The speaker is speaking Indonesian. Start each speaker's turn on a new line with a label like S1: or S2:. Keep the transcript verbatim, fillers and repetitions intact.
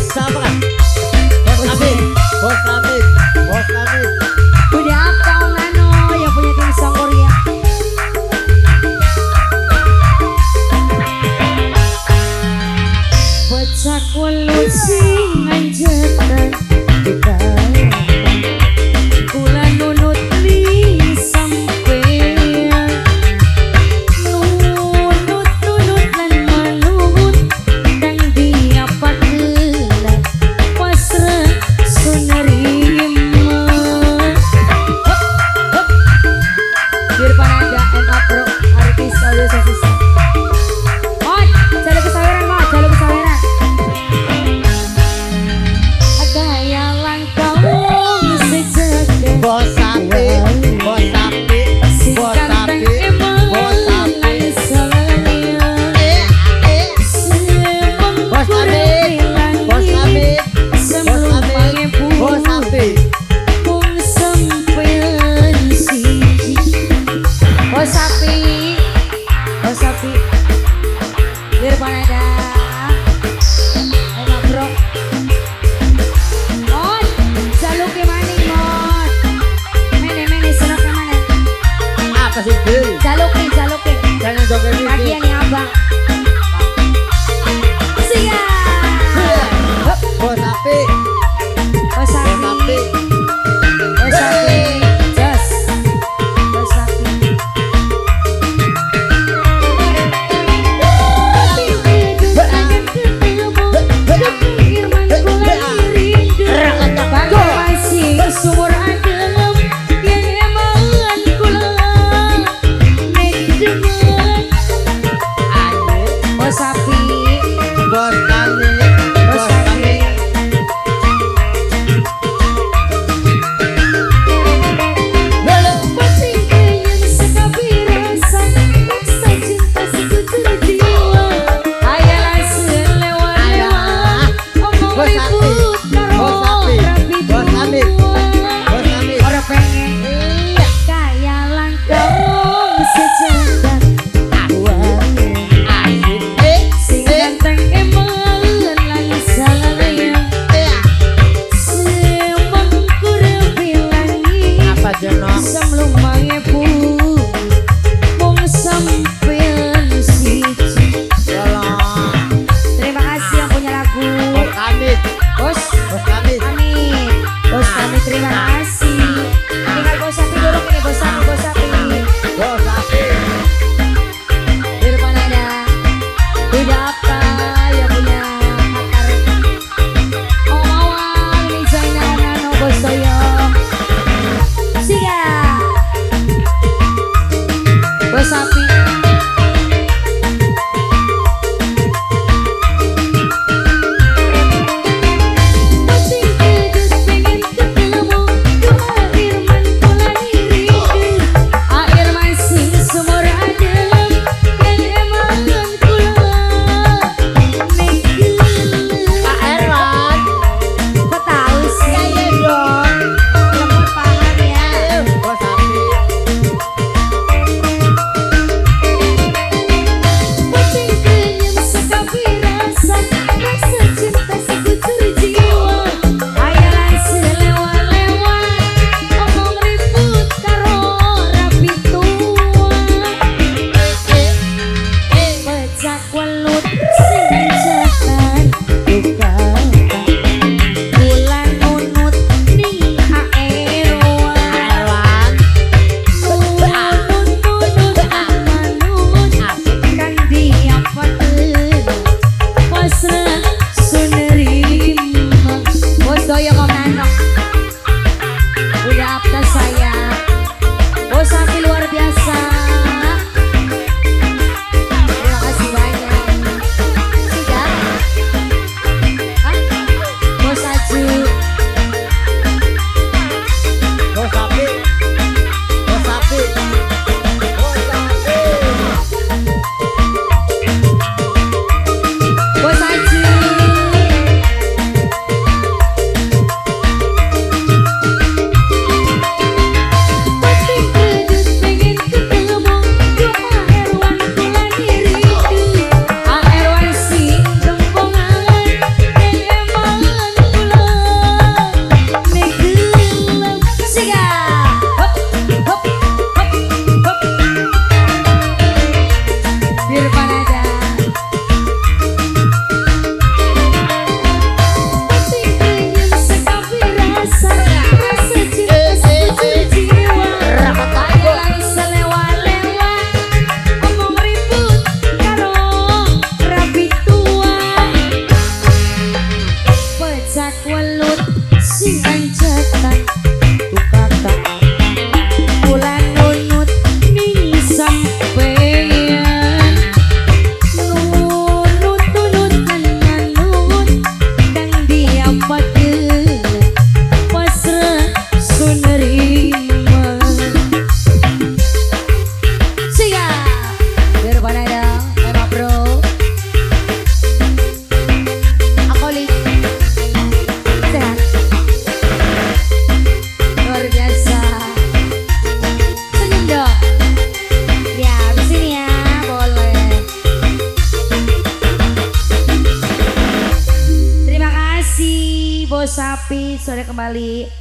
S1: Samara. Bos Amit, Bos Amit, Bos Amit.
S2: Udah apa Nano yang punya tim Song Korea? Pecak welut sing anjetan kita kula nunut li sampean nunut nunut lan manut dan dia pakeula pasrah sunerima irfannada M A Pro artis audio sosis. Mod, jalur kesaweran mod, jalur kesaweran. Gaya langkah sejagat
S1: Bos Sapi, Bos Sapi, Bos Sapi, Bos Sapi. Eh, eh. Bos Amit, Bos Amit, Bos Amit, Bos Sapi.
S2: Bos Sapi, Bos Sapi, irfannada, enak bro. Mod, jaluk ke maning mod. Mene mene serok ke mana?
S1: Apa sih Juli?
S2: Jaluk ke, jaluk ke.
S1: Jangan joget gitu.
S2: Bagian yang abang. Siap.
S1: Bos Sapi,
S2: Bos
S1: Bos
S2: Sapi,
S1: Sapi.
S2: Bos Sapi, jos. Bos Sapi. Sumur adem yang emangan kula nek demen Bos Sapi,
S1: Bos Kami,
S2: Bos
S1: Bos Kami.
S2: pasti ingin sekapi rasa paksa cinta sekutu jiwa ayalah selewa-lewa omong
S1: Bos Sapi,
S2: ribut karo
S1: Bos Sapi,
S2: rapi
S1: Bos Sapi,
S2: dua.
S1: Bos Kami.
S2: Orang pengen kaya langkah sejagat
S1: Asik, eh,
S2: sing
S1: eh,
S2: ganteng emang lan salaya
S1: eh.
S2: semangku rebilangi
S1: Apa jenong?
S2: semlung mangepu mung sampean siji.
S1: Tolong.
S2: Terima kasih yang punya lagu
S1: Bos Kami,
S2: Bos
S1: Bos Kami.
S2: Amin. Bos kami terima kasih. Tinggal Bos Sapi dulu ini Bos Sapi, Bos Sapi.
S1: Bos Sapi.
S2: Irfannada. Udah apa yang punya akar? Oh mawar ini Zainal Nano Bos Toyo. Siap. Bos Sapi. Pasti kudus pengen ketemu dua Irman kula diri Air mancing sumur adem yang emangan kula sapi sudah kembali